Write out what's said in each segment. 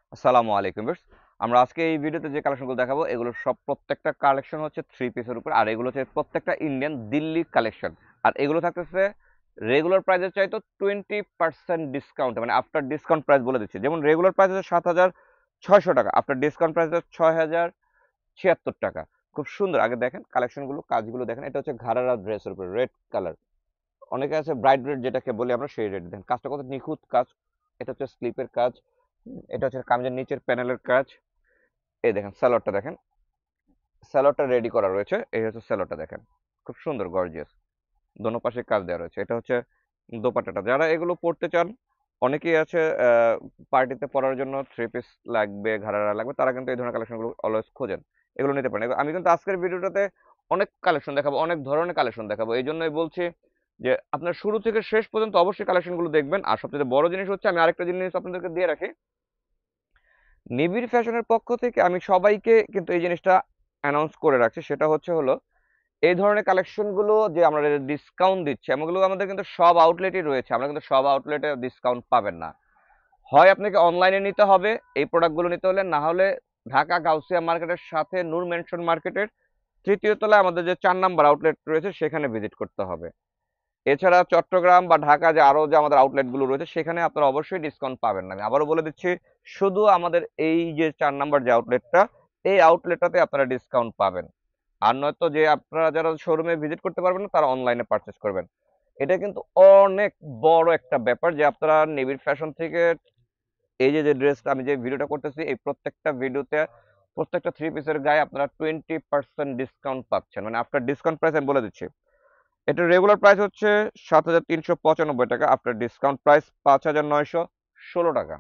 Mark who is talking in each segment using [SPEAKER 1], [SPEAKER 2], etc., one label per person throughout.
[SPEAKER 1] আসসালামু আলাইকুম ভিউয়ার্স। আমরা আজকে এই ভিডিওতে যে কালেকশনগুলো দেখাবো এগুলো সব প্রত্যেকটা কালেকশন হচ্ছে থ্রি পিসের উপর, আর এগুলো হচ্ছে প্রত্যেকটা ইন্ডিয়ান দিল্লি কালেকশন। আর এগুলো থাকতেছে রেগুলার প্রাইসের চাইতো 20% ডিসকাউন্ট, মানে আফটার ডিসকাউন্ট প্রাইস বলে দিচ্ছি। যেমন রেগুলার প্রাইস হচ্ছে 7,600 টাকা, আফটার ডিসকাউন্ট প্রাইস হচ্ছে 6,076 টাকা। খুব সুন্দর। আগে দেখেন কালেকশনগুলো, কাজগুলো দেখেন। এটা হচ্ছে ঘাড়ারা ড্রেসের উপর রেড কালার, অনেকে আছে ব্রাইড রেড যেটাকে বলি আমরা, সেই রেড। দেখেন কাজটা কত নিখুঁত কাজ। এটা হচ্ছে স্লিপের কাজ, এটা হচ্ছে কামিজের নিচের প্যানেলের কাজ। এই দেখেন স্যালোয়ারটা দেখেন, স্যালোয়ারটা রেডি করা রয়েছে। এই হচ্ছে স্যালোয়ারটা দেখেন, খুব সুন্দর গর্জিয়াস, দোনো পাশে কাজ দেওয়া রয়েছে। এটা হচ্ছে দোপাট্টাটা। যারা এগুলো পড়তে চান, অনেকেই আছে পার্টিতে পরার জন্য থ্রি পিস লাগবে, ঘাড়ারা লাগবে, তারা কিন্তু এই ধরনের কালেকশনগুলো অলওয়েজ খোঁজেন, এগুলো নিতে পারেন। আমি কিন্তু আজকের ভিডিওটাতে অনেক কালেকশন দেখাবো, অনেক ধরনের কালেকশন দেখাবো। এই জন্যই বলছি যে আপনার শুরু থেকে শেষ পর্যন্ত অবশ্যই কালেকশনগুলো দেখবেন। আর সবচেয়ে বড় জিনিস হচ্ছে, আমি আরেকটা জিনিস আপনাদেরকে দিয়ে রাখি, নিবিড় ফ্যাশনের পক্ষ থেকে আমি সবাইকে কিন্তু এই জিনিসটা অ্যানাউন্স করে রাখছি। সেটা হলো এই ধরনের কালেকশন গুলো যে আমরা ডিসকাউন্ট দিচ্ছি, এমনগুলো আমাদের কিন্তু সব আউটলেটই রয়েছে। আমরা কিন্তু সব আউটলেটে ডিসকাউন্ট পাবেন না। হয় আপনাকে অনলাইনে নিতে হবে এই প্রোডাক্টগুলো নিতে হলে, না হলে ঢাকা গাউসিয়া মার্কেটের সাথে নূর মেনশন মার্কেটের তৃতীয় তলায় আমাদের যে 4 নাম্বার আউটলেট রয়েছে সেখানে ভিজিট করতে হবে। এছাড়া চট্টগ্রাম বা ঢাকা যে আরো যে আমাদের আউটলেট গুলো রয়েছে সেখানে আপনারা অবশ্যই ডিসকাউন্ট পাবেন না। আমি আবারও বলে দিচ্ছি, শুধু আমাদের এই যে 4 নাম্বার যে আউটলেটটা, এই আউটলেটটাতে আপনারা ডিসকাউন্ট পাবেন। আর নয়তো যে আপনারা যারা শোরুমে ভিজিট করতে পারবেন না, তারা অনলাইনে পারচেস করবেন। এটা কিন্তু অনেক বড় একটা ব্যাপার যে আপনারা নিবিড় ফ্যাশন থেকে এই যে যে ড্রেসটা আমি যে ভিডিওটা করতেছি, এই প্রত্যেকটা ভিডিওতে প্রত্যেকটা থ্রি পিসের গায়ে আপনারা 20% ডিসকাউন্ট পাচ্ছেন, মানে আফটার ডিসকাউন্ট প্রাইস আমি বলে দিচ্ছি। এটার রেগুলার প্রাইস হচ্ছে 7,395 টাকা, আফটার ডিসকাউন্ট প্রাইস 5,916 টাকা।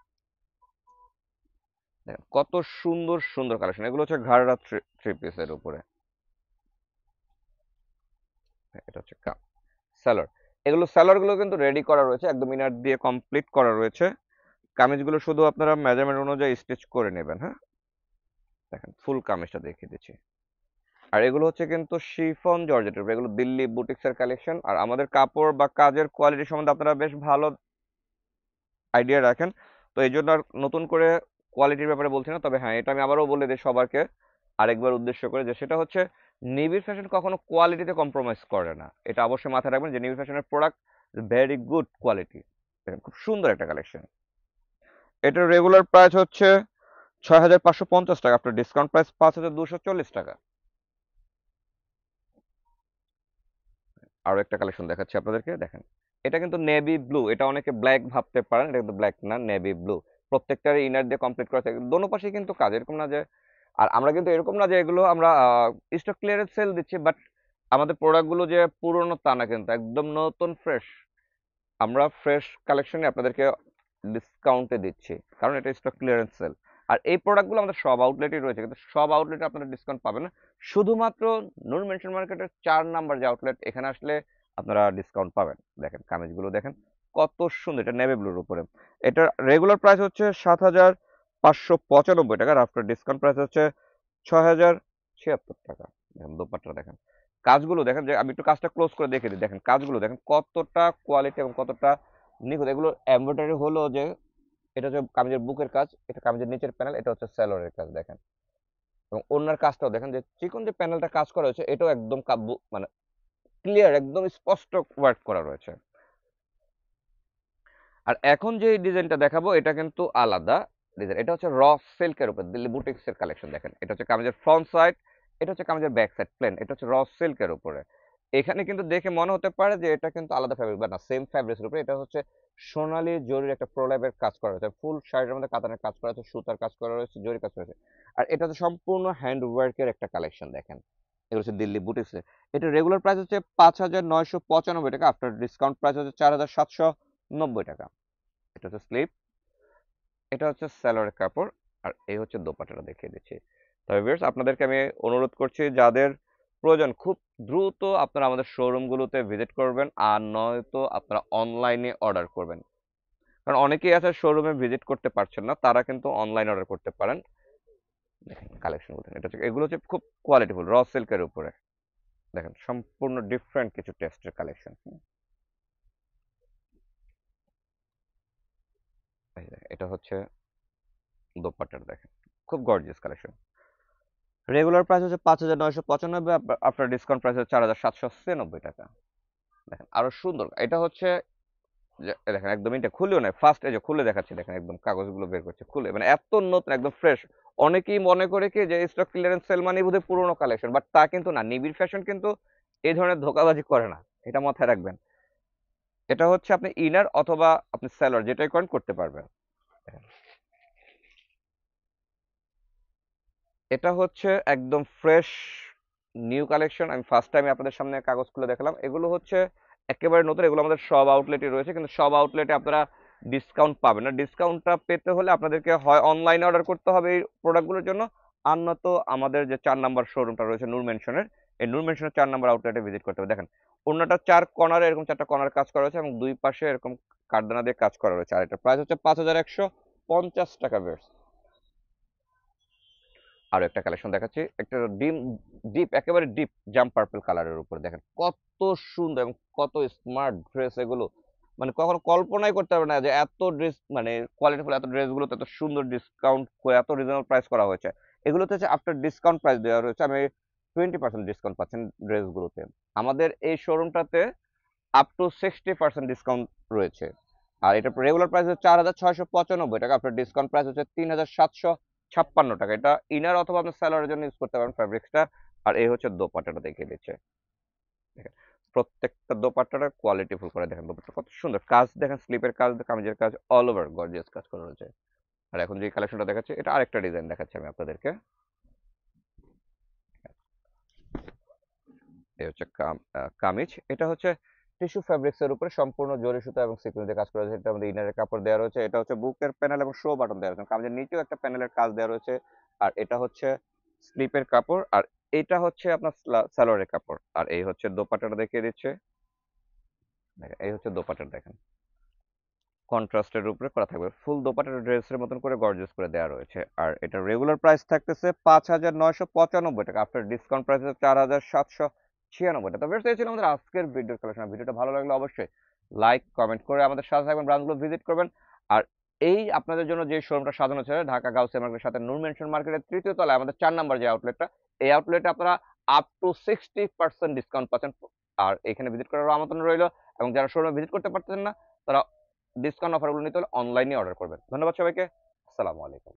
[SPEAKER 1] দেখেন কত সুন্দর সুন্দর কালেকশন। এগুলো হচ্ছে ঘাড়রা থ্রি পিসের উপরে। এটা হচ্ছে স্যালোয়ার। এগুলো স্যালোয়ার গুলো কিন্তু রেডি করা রয়েছে, একদম ইনার দিয়ে কমপ্লিট করা রয়েছে। কামিজগুলো শুধু আপনারা মেজারমেন্ট অনুযায়ী স্টিচ করে নেবেন। হ্যাঁ, দেখেন ফুল কামিজটা দেখিয়ে দিচ্ছি। আর এগুলো হচ্ছে কিন্তু শিফন জর্জেটের উপর, এগুলো দিল্লি বুটিক্সের কালেকশন। আর আমাদের কাপড় বা কাজের কোয়ালিটি সম্বন্ধে আপনারা বেশ ভালো আইডিয়া রাখেন, তো এই জন্য আর নতুন করে কোয়ালিটির ব্যাপারে বলছি না। তবে হ্যাঁ, এটা আমি আবারও বলে দিই সবাইকে আরেকবার উদ্দেশ্য করে, যে সেটা হচ্ছে নিবিড় ফ্যাশন কখনো কোয়ালিটিতে কম্প্রোমাইজ করে না। এটা অবশ্যই মাথায় রাখবেন যে নিবিড় ফ্যাশনের প্রোডাক্ট ভেরি গুড কোয়ালিটি। খুব সুন্দর একটা কালেকশন। এটার রেগুলার প্রাইস হচ্ছে 6,550 টাকা, আপনার ডিসকাউন্ট প্রাইস 5,240 টাকা। আরো একটা কালেকশন দেখাচ্ছি আপনাদেরকে, দেখেন। এটা কিন্তু নেভি ব্লু, এটা অনেকে ব্ল্যাক ভাবতে পারেন, এটা কিন্তু ব্ল্যাক না, নেভি ব্লু। প্রত্যেকটার ইনার দিয়ে কমপ্লিট করা থাকে, দোনো পাশে কিন্তু কাজ, এরকম না যে। আর আমরা কিন্তু এরকম না যে এগুলো আমরা স্টক ক্লিয়ারেন্স সেল দিচ্ছি, বাট আমাদের প্রোডাক্ট গুলো যে পুরনো তা না, কিন্তু একদম নতুন ফ্রেশ। আমরা ফ্রেশ কালেকশনে আপনাদেরকে ডিসকাউন্টে দিচ্ছি, কারণ এটা স্টক ক্লিয়ারেন্স সেল। আর এই প্রোডাক্টগুলো আমাদের সব আউটলেটই রয়েছে, কিন্তু সব আউটলেটে আপনারা ডিসকাউন্ট পাবেন না। শুধুমাত্র নূর মেনশন মার্কেটের 4 নাম্বার যে আউটলেট, এখানে আসলে আপনারা ডিসকাউন্ট পাবেন। দেখেন কামিজগুলো দেখেন কত সুন্দর, এটা নেভি ব্লুর উপরে। এটার রেগুলার প্রাইস হচ্ছে 7,595 টাকা, আর আফটার ডিসকাউন্ট প্রাইস হচ্ছে 6,076 টাকা। দেখেন দোপাট্টা দেখেন, কাজগুলো দেখেন। যে আমি একটু কাজটা ক্লোজ করে দেখে দিই, দেখেন কাজগুলো দেখেন কতটা কোয়ালিটি এবং কতটা নিখুঁত। এগুলো এমব্রয়ডারি হলো যে, এটা হচ্ছে কামিজের বুকের কাজ, এটা কামিজের নিচের প্যানেল, এটা হচ্ছে সালোয়ারের কাজ দেখেন। এবং ওনার কাজটাও দেখেন, যে চিকন যে প্যানেলটা কাজ করা হয়েছে, এটাও একদম মানে ক্লিয়ার, একদম স্পষ্ট ওয়ার্ক করা রয়েছে। আর এখন যে ডিজাইনটা দেখাবো এটা কিন্তু আলাদা ডিজাইন। এটা হচ্ছে র সিল্কের উপর দিল্লি বুটিক্স এর কালেকশন। দেখেন এটা হচ্ছে কামিজের ফ্রন্ট সাইড, এটা হচ্ছে কামিজের ব্যাক সাইড প্লেন, এটা হচ্ছে র সিল্কের উপরে। এখানে কিন্তু দেখে মনে হতে পারে যে এটা কিন্তু আলাদা ফ্যাব্রিক, বা না, সেম ফ্যাব্রিক্সের উপরে। এটা হচ্ছে সোনালী জরির একটা প্রলেপের কাজ করা হয়েছে, ফুল শাড়ির মধ্যে কাতানের কাজ করা হয়েছে, সুতার কাজ করা রয়েছে, জরি কাজ করা হয়েছে। আর এটা হচ্ছে সম্পূর্ণ হ্যান্ড ওয়ার্কের একটা কালেকশন দেখেন। এগুলো হচ্ছে দিল্লি বুটিক্স এর। এটা রেগুলার প্রাইস হচ্ছে 5,995 টাকা, আফটার ডিসকাউন্ট প্রাইস হচ্ছে 4,790 টাকা। এটা হচ্ছে স্লিপ, এটা হচ্ছে সালোয়ারের কাপড়, আর এই হচ্ছে দোপাট্টাটা দেখিয়ে দিচ্ছি। তবে ভিউয়ার্স, আপনাদেরকে আমি অনুরোধ করছি, যাদের প্রয়োজন খুব দ্রুত আপনারা আমাদের শোরুমগুলোতে ভিজিট করবেন, আর নয়তো আপনারা অনলাইনে অর্ডার করবেন। কারণ অনেকেই আছে শোরুমে ভিজিট করতে পারছেন না, তারা কিন্তু অনলাইন অর্ডার করতে পারেন। দেখেন কালেকশন, এটা হচ্ছে, এগুলো হচ্ছে খুব কোয়ালিটিফুল র সিল্কের উপরে। দেখেন সম্পূর্ণ ডিফারেন্ট কিছু টেস্টের কালেকশন। এটা হচ্ছে দোপাট্টাটা দেখেন, খুব গর্জিয়াস কালেকশন। রেগুলার প্রাইস হচ্ছে 5,995, আফটার ডিসকাউন্ট প্রাইস হচ্ছে 4,796 টাকা। দেখেন আরো সুন্দর, এটা হচ্ছে দেখেন একদম এটা খুলেও নাই, ফার্স্ট এই যে খুলে দেখাচ্ছি, দেখেন একদম কাগজগুলো বের করছে খুলে, মানে এত নতুন একদম ফ্রেশ। অনেকেই মনে করে কি যে স্টক ক্লিয়ারেন্স সেল মানে বোধহয় পুরোনো কালেকশন, বাট তা কিন্তু না। নিবিড় ফ্যাশন কিন্তু এই ধরনের ধোকাবাজি করে না, এটা মাথায় রাখবেন। এটা হচ্ছে আপনি ইনার অথবা আপনি সেলর যেটাই করেন করতে পারবেন। এটা হচ্ছে একদম ফ্রেশ নিউ কালেকশন। আমি ফার্স্ট টাইম আপনাদের সামনে কাগজ খুলে দেখালাম। এগুলো হচ্ছে একেবারে নতুন, এগুলো আমাদের সব আউটলেটে রয়েছে, কিন্তু সব আউটলেটে আপনারা ডিসকাউন্ট পাবেন না। ডিসকাউন্টটা পেতে হলে আপনাদেরকে হয় অনলাইনে অর্ডার করতে হবে এই প্রোডাক্টগুলোর জন্য, আর নয়তো আমাদের যে 4 নাম্বার শোরুমটা রয়েছে নূর মেনশনের, এই নূর মেনশনের 4 নাম্বার আউটলেটে ভিজিট করতে হবে। দেখেন অন্যটা 4 কর্নারে এরকম 4টা কর্নার কাজ করা রয়েছে এবং দুই পাশে এরকম কাঠদানা দিয়ে কাজ করা রয়েছে। আর এটা প্রাইস হচ্ছে 5,150 টাকা বেশ। আরো একটা কালেকশন দেখাচ্ছি, একটা ডিম ডিপ একেবারে ডিপ জাম পার্পল কালারের উপর দেখেন কত সুন্দর এবং কত স্মার্ট ড্রেস এগুলো। মানে কখনো কল্পনাই করতে পারবে না যে এত ড্রেস, মানে কোয়ালিটিফুল এত ড্রেসগুলোতে এত সুন্দর ডিসকাউন্ট করে এত রিজনেবল প্রাইস করা হয়েছে। এগুলোতে হচ্ছে আফটার ডিসকাউন্ট প্রাইস দেওয়া রয়েছে, আমি 20% ডিসকাউন্ট পাচ্ছেন ড্রেসগুলোতে। আমাদের এই শোরুমটাতে আপ টু 60% ডিসকাউন্ট রয়েছে। আর এটা রেগুলার প্রাইস হচ্ছে 4,695 টাকা, আপনার ডিসকাউন্ট প্রাইস হচ্ছে 3,756 টাকা। এটা ইনার অথবা আপনার স্যালোয়ারের জন্য ইউজ করতে পারেন ফ্যাব্রিক্সটা। আর এই হচ্ছে দোপাট্টাটা দেখিয়ে দিচ্ছে, দেখেন প্রত্যেকটা দোপাট্টাটা কোয়ালিটি ফুল করে, দেখেন দোপাট্টা কত সুন্দর কাজ, দেখেন স্লিপের কাজ, কামিজের কাজ, অল ওভার গর্জিয়াস কাজ করা রয়েছে। আর এখন যে কালেকশনটা দেখাচ্ছি এটা আরেকটা ডিজাইন দেখাচ্ছি আমি আপনাদেরকে। এই হচ্ছে কামিজ। এটা হচ্ছে টিস্যু ফ্যাব্রিক্স এর উপরে সম্পূর্ণ জরি সুতা এবং সিকোয়েন্স দিয়ে কাজ করা হয়েছে। এটা আমাদের ইনারের কাপড় দেওয়া রয়েছে। এটা হচ্ছে বুকের প্যানেল এবং শো বাটন দেওয়া রয়েছে। কামিজের নিচেও একটা প্যানেলের কাজ দেওয়া রয়েছে। আর এটা হচ্ছে স্লিপের কাপড়, আর এটা হচ্ছে আপনার সালোয়ারের কাপড়। আর এই হচ্ছে দোপাট্টাটা দেখিয়ে দিচ্ছে, দেখেন এই হচ্ছে দোপাট্টাটা দেখেন কন্ট্রাস্টের উপরে করা থাকবে, ফুল দোপাট্টাটা ড্রেসের মতন করে গর্জিয়াস করে দেওয়া রয়েছে। আর এটা রেগুলার প্রাইস থাকতেছে 5,995 টাকা, আফটার ডিসকাউন্ট প্রাইস হচ্ছে 4,796 টাকা। তো বেশ, এই ছিল আমাদের আজকের ভিডিওর কালেকশন। ভিডিওটা ভালো লাগলে অবশ্যই লাইক কমেন্ট করে আমাদের সাথে থাকবেন, ব্রাঞ্চগুলো ভিজিট করবেন। আর এই আপনাদের জন্য যে শোরুমটা সাজানো হচ্ছে ঢাকা গাউসিয়া মার্কেটের সাথে নূর মেনশন মার্কেটের 3য় তলায় আমাদের 4 নাম্বার যে আউটলেটটা, এই আউটলেটে আপনারা আপ টু 60% ডিসকাউন্ট পাচ্ছেন। আর এখানে ভিজিট করার আমন্ত্রণ রইল। এবং যারা শোরুমে ভিজিট করতে পারতেছেন না, তারা ডিসকাউন্ট অফারগুলো নিতে হলে অনলাইনে অর্ডার করবেন। ধন্যবাদ সবাইকে। আসসালামু আলাইকুম।